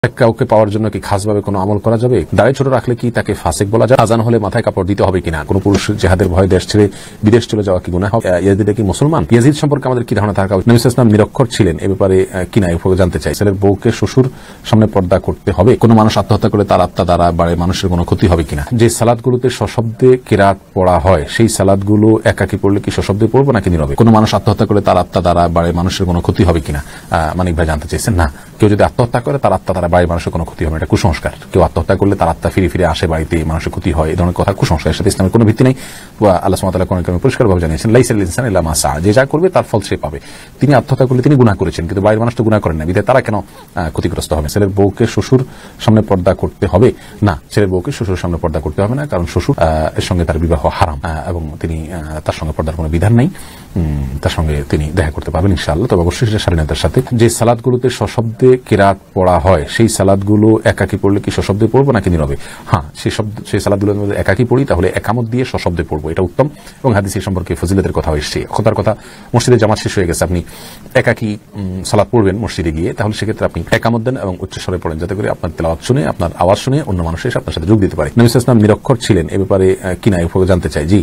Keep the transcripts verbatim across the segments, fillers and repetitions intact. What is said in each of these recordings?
কাউকে পাওয়ার জন্য কি খাসভাবে কোনো আমল করা যাবে? দাড়ি ছোট রাখলে কি তাকে ফাসিক বলা যায়? আজান হলে মাথায় কাপড় দিতে হবে কিনা? কোন পুরুষ জিহাদের ভয়ে দেশ ছেড়ে বিদেশ চলে যাওয়া কি গুনাহ হবে? ইয়াজিদ কি মুসলমান? ইয়াজিদ সম্পর্কে আমাদের কি ধারণা থাকা উচিত? নবী সাল্লাল্লাহু আলাইহি ওয়াসাল্লাম নিরক্ষর ছিলেন, এ ব্যাপারে কিনা এই উপরে জানতে চাই। ছেলের বউকে শ্বশুর সামনে পর্দা করতে হবে? কোন মানুষ আত্মহত্যা করে তার আত্মা দ্বারা বাড়ে মানুষের কোনো ক্ষতি হবে কিনা? যে সালাদগুলোতে সশব্দে কিরাত পড়া হয় সেই সালাদগুলো একাকী পড়লে কি সশব্দে পড়বো নাকি নীরবে? কোন মানুষ আত্মহত্যা করে তার আত্মা দ্বারা বাড়ে মানুষের কোনো ক্ষতি হবে কিনা? মানিক ভাই জানতে চাইছেন। না, কেউ যদি আত্মহত্যা করে তার আত্মা দ্বারা বাড়ি মানুষের কোনো ক্ষতি হবে, এটা কুসংস্কার। কেউ আত্মহত্যা করলে তার আত্মা ফিরে ফিরে আসে বাড়িতে, মানুষের ক্ষতি হয়, এই ধরনের কথা কুসংস্কারের সাথে ইসলামের কোনো ভিত্তি নেই। আল্লাহ সুবহানাহু ওয়া তাআলা কোরআনে কারিমে পরিষ্কারভাবে জানিয়েছেন, লাইসাল ইনসানু ইল্লা মা সাআ, যে যা করবে তার ফল সে পাবে। তিনি আত্মহত্যা করলে তিনি গুনাহ করেছেন, কিন্তু বাইরের মানুষ তো গুনাহ করেন না, বিধায় তারা কেন ক্ষতিগ্রস্ত হবে? ছেলের বউকে শ্বশুর সামনে পর্দা করতে হবে? না, ছেলের বউকে শ্বশুর সামনে পর্দা করতে হবে না, কারণ শ্বশুর এর সঙ্গে তার বিবাহ হারাম এবং তিনি তার সঙ্গে পর্দার কোনো বিধান নেই, তার সঙ্গে তিনি দেখা করতে পারবেন ইনশাআল্লাহ। তবে অবশ্যই সেটা স্বাধীনতার সাথে। যে সালাদগুলোতে সশব্দে কিরাত পড়া হয় সেই সালাদগুলো একাকী পড়লে কি সশব্দে পড়বো নাকি নীরবে? হ্যাঁ, সেই শব্দ সেই সালাদগুলোর মধ্যে একাকী পড়ি তাহলে একামত দিয়ে সশব্দে পড়বো, এটা উত্তম। এবং হাদিস সম্পর্কে ফজিলতের কথা এসেছে। খোদার কথা, মসজিদে জামাত শেষ হয়ে গেছে, আপনি একাকী সালাদ পড়বেন মসজিদে গিয়ে, তাহলে সেক্ষেত্রে আপনি একামত দেন এবং উচ্চস্বরে পড়েন, যাতে করে আপনার তেলাওয়াত শুনে, আপনার আওয়াজ শুনে অন্য মানুষ এসে আপনার সাথে যোগ দিতে পারে। নবী সাল্লাল্লাহু আলাইহি ওয়াসাল্লাম নিরক্ষর ছিলেন, এ ব্যাপারে কিনা এই উপরে জানতে চাই। জি,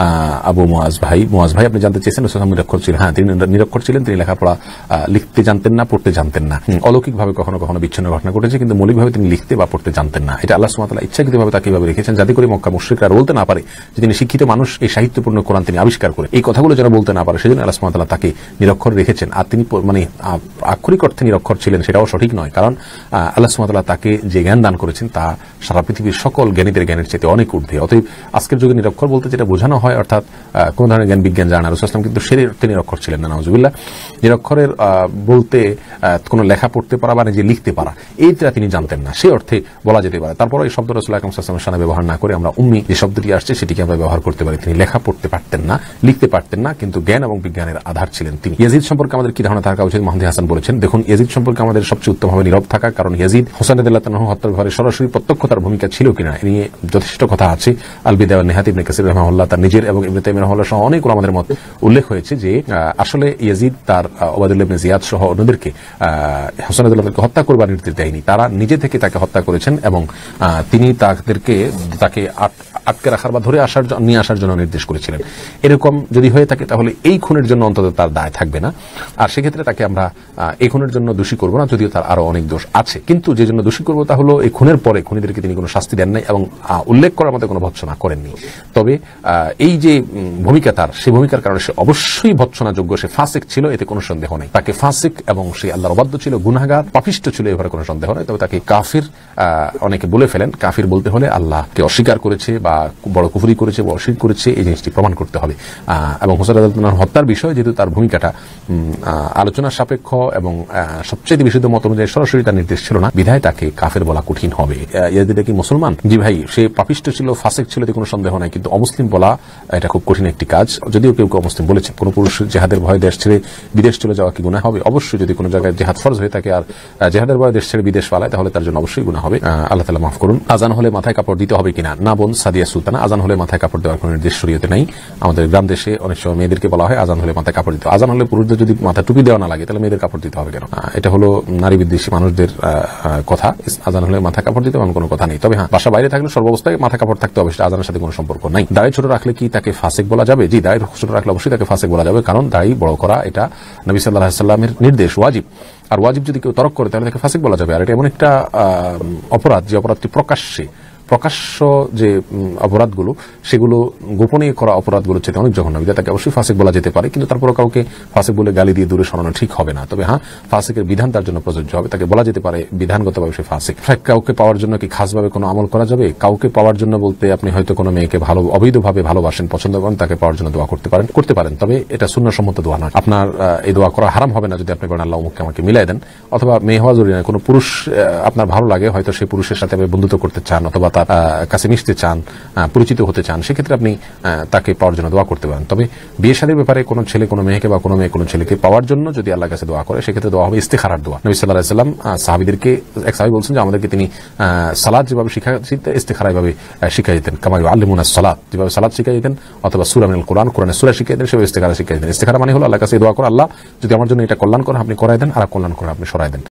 আবু মুআজ ভাই মুআজ ভাই আপনি জানতে চেয়েছেন রাসূলুল্লাহ নিরক্ষর ছিলেন। হ্যাঁ, তিনি নিরক্ষর ছিলেন, তিনি লেখাপড়া লিখতে জানতেন না, পড়তে জানতেন না। অলৌকিকভাবে কখনো কখনো বিচ্ছিন্ন ঘটনা ঘটেছে, কিন্তু মৌলিকভাবে তিনি লিখতে বা পড়তে জানতেন না। এটা আল্লাহ সুবহানাহু ওয়া তাআলা ইচ্ছাকৃতভাবে তাকে এভাবে রেখেছেন, যাতে করে মক্কা মুশরিকরা বলতে না পারে যে তিনি শিক্ষিত মানুষ, এই সাহিত্যপূর্ণ কোরআন তিনি আবিষ্কার করে, এই কথাগুলো যারা বলতে না পারে, সেজন্য আল্লাহ সুবহানাহু ওয়া তাআলা তাকে নিরক্ষর রেখেছেন। আর তিনি মানে আক্ষরিক অর্থে নিরক্ষর ছিলেন সেটাও সঠিক নয়, কারণ আল্লাহ সুবহানাহু ওয়া তাআলা তাকে যে জ্ঞান দান করেছেন তা সারা পৃথিবীর সকল জ্ঞানীদের জ্ঞানের চেয়ে অনেক ঊর্ধ্বে। অতএব আজকের যুগে নিরক্ষর বলতে যেটা বোঝানো হয়, অর্থাৎ কোন ধরনের জ্ঞান বিজ্ঞান জানা, রাসূলুল্লাহ সাল্লাল্লাহু আলাইহি ওয়াসাল্লাম কিন্তু সেই অর্থে নিরক্ষর ছিলেন না, নাউজুবিল্লাহ। নিরক্ষরের বলতে কোনো লেখা পড়তে পারা বা নিজে লিখতে পারা, এইটা তিনি জানতেন না, সেই অর্থে বলা যেতে পারে। তারপর এই শব্দ রাসূলুল্লাহ সাল্লাল্লাহু আলাইহি ওয়াসাল্লামের সামনে ব্যবহার না করে আমরা উম্মি যে শব্দটি আসছে সেটিকে আমরা ব্যবহার করতে পারি। তিনি লেখা পড়তে পারতেন না, লিখতে পারতেন না, কিন্তু জ্ঞান এবং বিজ্ঞানের আধার ছিলেন তিনি। ইয়াজিদ সম্পর্কে আমাদের কি ধারণা থাকা উচিত? মাহমুদ হাসান বলেছেন, দেখুন, ইয়াজিদ সম্পর্কে আমাদের সবচেয়ে উত্তম হবে নীরব থাকা, কারণ ইয়াজিদ হোসেন রাদিয়াল্লাহু তাআলা হত্যার ব্যাপারে সরাসরি প্রত্যক্ষ তার ভূমিকা ছিল কিনা এ নিয়ে যথেষ্ট কথা আছে। আল বিদায়া ওয়ান নিহায়া ইবনে কাসির রাহিমাহুল্লাহ তার নিজের এবং ইবনে তাইমিয়া রাহিমাহুল্লাহ সহ অনেক ওলামাদের মধ্যে উল্লেখ হয়েছে যে আসলে ইয়াজিদ তার ওবায়দুল্লাহ ইবনে জিয়াদ সহ অন্যদেরকে হোসেন রাদিয়াল্লাহু হত্যা করবার নির্দেশ দেয়নি, তারা নিজে থেকে তাকে হত্যা করেছেন এবং তিনি তাদেরকে তাকে আটকে রাখার বা ধরে আসার নিয়ে আসার জন্য নির্দেশ করেছিলেন। এরকম যদি হয়ে থাকে তাহলে এই খুনের জন্য অন্তত তার দায় থাকবে না, আর সেক্ষেত্রে তাকে আমরা এই খুনের জন্য দোষী করবো না, যদিও তার আরো অনেক দোষ আছে। কিন্তু যে জন্য দোষী করবো তা হলো এই খুনের পরে খুনিদেরকে তিনি কোনো শাস্তি দেন নাই এবং উল্লেখ করার মধ্যে কোনো ভৎসনা করেননি। তবে এই যে ভূমিকা তার, সেই ভূমিকার কারণে সে অবশ্যই ভৎসনাযোগ্য, সে ফাসিক ছিল, এতে কোনো সন্দেহ নেই। তাকে ফাসিক এবং সে আল্লাহর অবাধ্য ছিল, গুনাহগার, পাপিষ্ঠ ছিল, এবারে কোনো সন্দেহ নেই। তবে তাকে কাফির অনেকে বলে ফেলেন, কাফির বলতে হলে আল্লাহকে অস্বীকার করেছে বা বড় কুফরি করেছে বা অস্বীকার করেছে, এই জিনিসটি প্রমাণ করতে হবে। এবং হোসেন রাদিয়াল্লাহু তাআলা হত্যার বিষয় যেহেতু তার ভূমিকাটা আলোচনার সাপেক্ষ এবং সবচেয়ে বিশুদ্ধ মত অনুযায়ী সরাসরি তার নির্দেশ ছিল না, বিধায় তাকে কাফের বলা কঠিন হবে। ইয়াজিদ কি মুসলমান? জি ভাই, সে পাপিষ্ঠ ছিল, ফাসিক ছিল, এতে কোনো সন্দেহ নাই, কিন্তু অমুসলিম বলা এটা খুব কঠিন একটি কাজ। যদিও কেউ কেউ অমুসলিম বলেছেন। কোন পুরুষ জেহাদের ভয়ে দেশ ছেড়ে বিদেশ চলে যাওয়া কি গুনাহ হবে? অবশ্যই। যদি কোনো জায়গায় জেহাদ ফরজ হয়ে থাকে আর জেহাদের ভয়ে দেশ ছেড়ে বিদেশ পালায়, তাহলে তার জন্য অবশ্যই গুনাহ হবে। আল্লাহ তাআলা মাফ করুন। আজান হলে মাথায় কাপড় দিতে হবে কিনা? না বোন সাদিয়া সুলতানা, আজান হলে মাথায় কাপড় দেওয়ার কোনো নির্দেশ শরীয়তে নাই। আমাদের গ্রাম দেশে অনেক সময় মেয়েদেরকে বলা হয় আজান হলে মাথায় কাপড় দিতে। আজান হলে পুরুষদের যদি মাথা টুপি দেওয়া না লাগে, তাহলে মেয়েদের কাপড় দিতে হবে কেন? এটা হলো নারী বিদ্বেষী মানুষদের কথা। আজান হলে মাথা কাপড় দিতে এমন কোনো কথা নেই। তবে হ্যাঁ, বাসা বাইরে থাকলে সর্বাবস্থায় মাথা কাপড় থাকতে হবে, সেটা আজানের সাথে কোনো সম্পর্ক নাই। দাড়ি ছোট রাখলে কি তাকে ফাসিক বলা যাবে? জি, দাড়ি ছোট রাখলে অবশ্যই তাকে ফাসিক বলা যাবে, কারণ দাড়ি বড় করা এটা নবী সাল্লাল্লাহু আলাইহি ওয়াসাল্লামের নির্দেশ, ওয়াজিব। আর ওয়াজিব যদি কেউ তরক করে তাহলে তাকে ফাসিক বলা যাবে। আর এটা এমন একটা অপরাধ যে অপরাধটি প্রকাশ্যে প্রকাশ্য যে অপরাধগুলো, সেগুলো গোপনে করা অপরাধগুলোর চেয়ে অনেক জঘন্য, তাকে অবশ্যই ফাসিক বলা যেতে পারে। কিন্তু তারপরে কাউকে ফাসিক বলে গালি দিয়ে দূরে সরানো ঠিক হবে না। তবে হ্যাঁ, ফাসিকের বিধান তার জন্য প্রযোজ্য হবে, তাকে বলা যেতে পারে বিধানগতভাবে সে ফাসিক। কাউকে পাওয়ার জন্য কি খাসভাবে কোনো আমল করা যাবে? কাউকে পাওয়ার জন্য বলতে আপনি হয়তো কোনো মেয়েকে ভালো অবৈধভাবে ভালোবাসেন, পছন্দ করেন, তাকে পাওয়ার জন্য দোয়া করতে পারেন করতে পারেন তবে এটা সুন্নাহসম্মত দোয়া নয়। আপনার এই দোয়া করা হারাম হবে না যদি আপনি বলেন আল্লাহ অমুককে আমাকে মিলাই দেন। অথবা মেয়ে হওয়া জরুরি নয়, কোনো পুরুষ আপনার ভালো লাগে, হয়তো সেই পুরুষের সাথে আপনি বন্ধুত্ব করতে চান অথবা তার কাছে মিশতে চান, পরিচিত হতে চান, সেক্ষেত্রে আপনি তাকে পাওয়ার জন্য দোয়া করতে পারেন। তবে বিয়ে শাদীর ব্যাপারে কোনো ছেলে কোনো মেয়েকে বা কোনো মেয়ে কোনো ছেলেকে পাওয়ার জন্য যদি আল্লাহর কাছে দোয়া করে, সেক্ষেত্রে দোয়া হবে ইস্তিখারার দোয়া। নবী সাল্লাল্লাহু আলাইহি ওয়াসাল্লাম সাহাবীদেরকে, এক সাহাবী বলছেন যে আমাদেরকে তিনি সালাত যেভাবে শিখাইতেন, ইস্তিখারা এভাবে শিখাই দিতেন। কামা ইউআল্লিমুনাস সালাত, যেভাবে সালাত শিখাই দিতেন অথবা সূরা মিনাল কোরআন, কোরআনের সূরা শিখাই দিতেন, সেভাবে ইস্তিখারা শিখাই দিতেন। ইস্তিখারা মানে হলো আল্লাহর কাছে দোয়া করা, আল্লাহ যদি আমার জন্য এটা কল্যাণ করেন আপনি করাই দেন, আর কল্যাণ করে আপনি সরাই দেন।